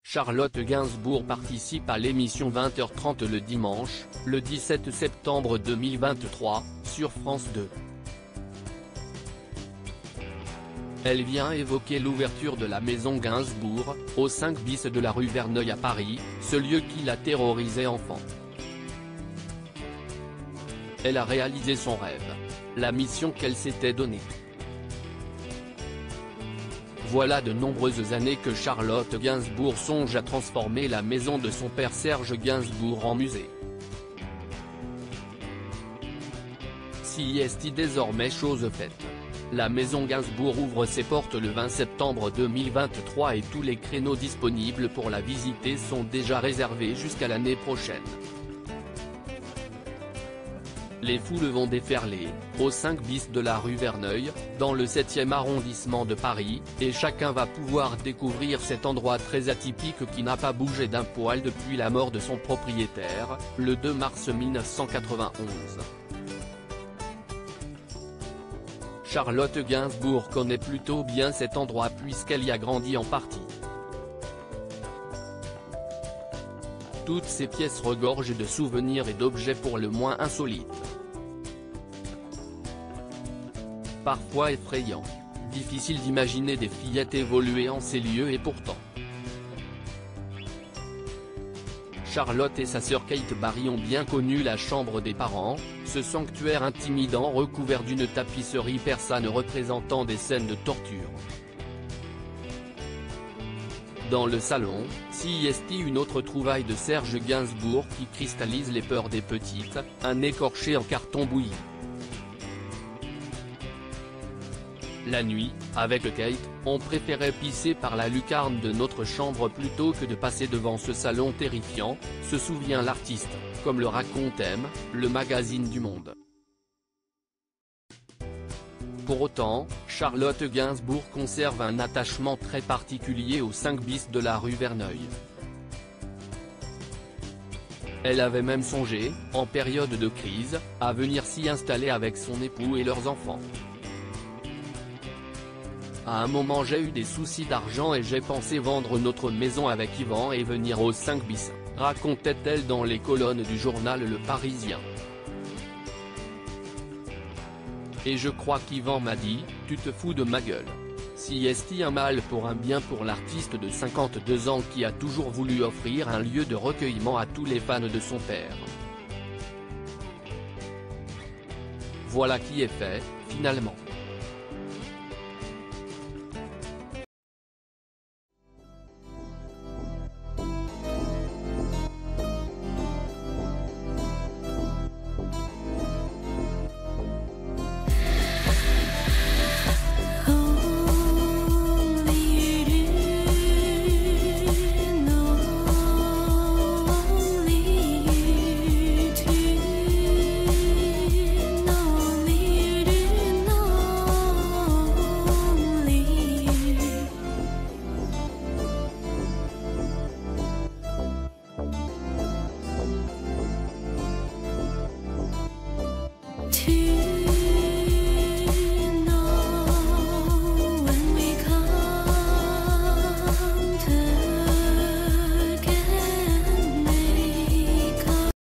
Charlotte Gainsbourg participe à l'émission 20h30 le dimanche, le 17 septembre 2023, sur France 2. Elle vient évoquer l'ouverture de la maison Gainsbourg, au 5 bis de la rue Verneuil à Paris, ce lieu qui l'a terrorisée enfant. Elle a réalisé son rêve, la mission qu'elle s'était donnée. Voilà de nombreuses années que Charlotte Gainsbourg songe à transformer la maison de son père Serge Gainsbourg en musée. Si est désormais chose faite. La maison Gainsbourg ouvre ses portes le 20 septembre 2023 et tous les créneaux disponibles pour la visiter sont déjà réservés jusqu'à l'année prochaine. Les foules vont déferler, au 5 bis de la rue Verneuil, dans le 7e arrondissement de Paris, et chacun va pouvoir découvrir cet endroit très atypique qui n'a pas bougé d'un poil depuis la mort de son propriétaire, le 2 mars 1991. Charlotte Gainsbourg connaît plutôt bien cet endroit puisqu'elle y a grandi en partie. Toutes ces pièces regorgent de souvenirs et d'objets pour le moins insolites. Parfois effrayants. Difficile d'imaginer des fillettes évoluer en ces lieux et pourtant. Charlotte et sa sœur Kate Barry ont bien connu la chambre des parents, ce sanctuaire intimidant recouvert d'une tapisserie persane représentant des scènes de torture. Dans le salon, s'y est une autre trouvaille de Serge Gainsbourg qui cristallise les peurs des petites, un écorché en carton bouilli. La nuit, avec Kate, on préférait pisser par la lucarne de notre chambre plutôt que de passer devant ce salon terrifiant, se souvient l'artiste, comme le raconte M, le magazine du Monde. Pour autant, Charlotte Gainsbourg conserve un attachement très particulier au 5 bis de la rue Verneuil. Elle avait même songé, en période de crise, à venir s'y installer avec son époux et leurs enfants. À un moment j'ai eu des soucis d'argent et j'ai pensé vendre notre maison avec Yvan et venir au 5 bis, racontait-elle dans les colonnes du journal Le Parisien. Et je crois qu'Yvan m'a dit, tu te fous de ma gueule. Si est un mal pour un bien pour l'artiste de 52 ans qui a toujours voulu offrir un lieu de recueillement à tous les fans de son père. Voilà qui est fait, finalement.